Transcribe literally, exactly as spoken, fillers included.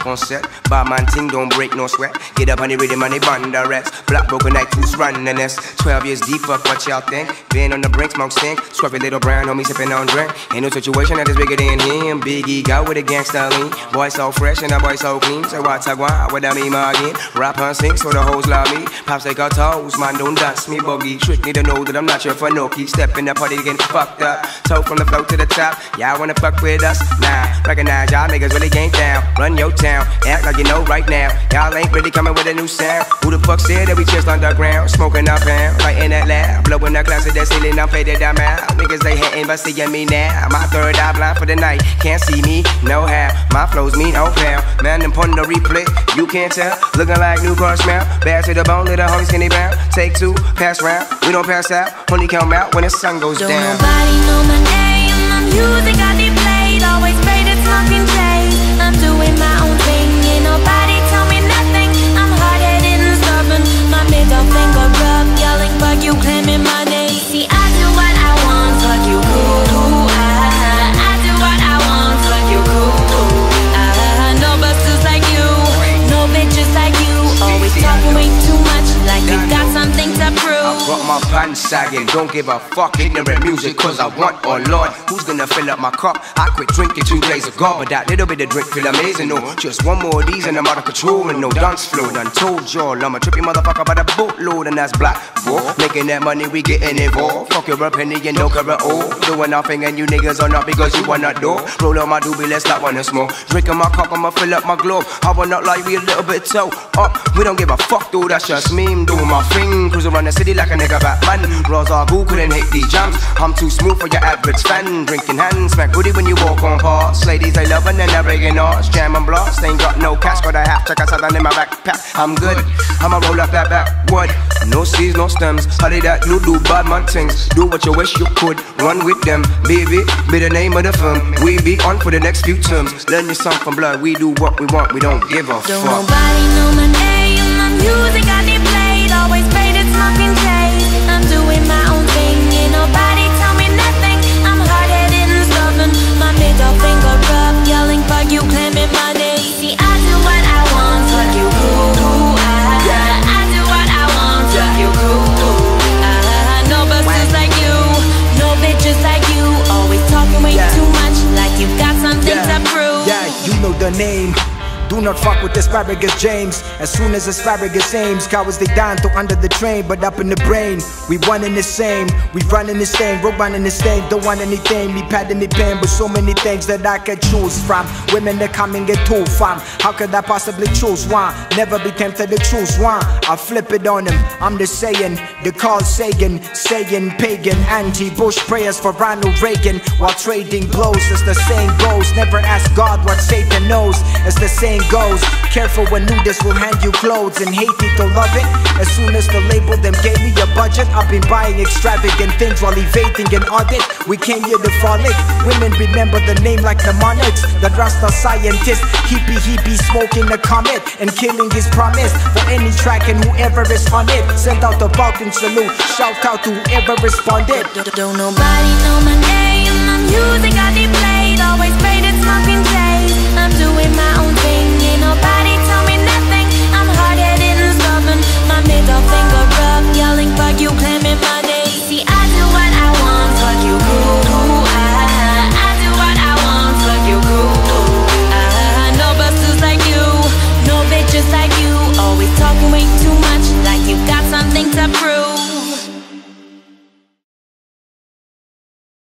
on set. Bad man ting, don't break no sweat. Get up on the rhythm and the band the rest. Black broken night, who's running the nest. Twelve years deep, fuck what y'all think. Been on the brink, smoke stink. Scruffy little brown, homie sipping on drink. Ain't no situation that is bigger than him. Biggie got with a gangsta lean. Boy so fresh and a boy so clean. So what's a guan, what I mean again. Rap and sing, so the hoes love me. Pops take our toes, man don't dance me buggy. Trick me to know that I'm not your Fanoki. Step in the party getting fucked up. Toe from the floor to the top. Y'all wanna fuck with us? Nah, recognize y'all niggas really ain't down. Run your town, act like you know right now. Y'all ain't really coming with a new sound. Who the fuck said that we just underground? Smoking up pound, right in that lab. Blowing the glass of that ceiling, I'm faded, I'm out. Niggas they hating but seeing me now. My third eye blind for the night. Can't see me, no how. My flows mean oh pound. Man, them putting the replay, you can't tell. Looking like new car smell. Bad to the bone, little homie skinny bound. Take two, pass round. We don't pass out, only come out when the sun goes don't down. Don't nobody know my name. My music got it played. Always faded, smoking shades. I'm doing my own thing. Ain't nobody tell me nothing. I'm hard-headed and stubborn. My middle finger up, yelling fuck you, claiming my name. See, I do what I want, fuck you cool. I, I do what I want, fuck you cool. I, no busters like you, no bitches like you. Always talking way too much, like you got something to prove. I brought my pants sagging, don't give a fuck. Ignorant music cause I want, oh lord. Who's gonna fill up my cup? I quit drinking two days ago, but that little bit of drink feel amazing, no. Just one more of these and I'm out of control and no dance flow. Done told y'all I'm a trippy motherfucker by the boatload, and that's black, boy. Making that money, we getting involved. Fuck your penny and no cover all. Doing nothing and you niggas are not because you wanna do. Roll on my doobie, let's not wanna smoke. Drinking my cup, I'ma fill up my globe. I will not lie, we a little bit toe up. We don't give a fuck though, that's just me. I'm doing my thing, cruise around the city like a nigga Batman. Raws are who couldn't hit these jams. I'm too smooth for your average fan. Drinking hands, smack booty when you walk on past. Ladies they love and then they're breaking arts. Jam and blast, ain't got no cash, got a half check outside in my backpack. I'm good, I'ma roll up that backwood. No seeds, no stems. How did that you do bad man things? Do what you wish you could, run with them. Baby, be the name of the firm. We be on for the next few terms. Learn your song from blood, we do what we want, we don't give a don't fuck. Don't nobody know my name. My music got it played. Always faded, smoking shades. I'm doing my own thing. Ain't nobody tell me nothing. I'm hard-headed and stubborn. My middle finger up, yelling fuck you, claiming my name. See, I do what I want, fuck you cool. I, I do what I want, fuck you cool. I, no busters like you, no bitches like you. Always talking way too much, like you got something to prove. Yeah, you know the name. Do not fuck with asparagus James. As soon as asparagus aims, cowards they down to under the train, but up in the brain. We one in the same, we running the same, road running the same. Don't want anything, me padding me pain, but so many things that I could choose from. Women that come and get too fam. How could I possibly choose one? Never be tempted to choose one. I flip it on them, I'm the saying. The Carl Sagan, saying pagan, anti-Bush prayers for Ronald Reagan. While trading blows, as the saying goes, never ask God what Satan knows. As the saying goes, careful when nudist will hand you clothes and hate it or love it. As soon as the label them gave me a budget, I've been buying extravagant things while evading an audit. We came here to frolic. Women remember the name like mnemonics. The Rasta scientist, hippie hippie smoking a comet and killing his promise for any track and whoever is on it. Send out the Vulcan salute, shout out to whoever responded. Don't nobody know my name. My music got it played. Always faded, smoking shades. I'm doing my own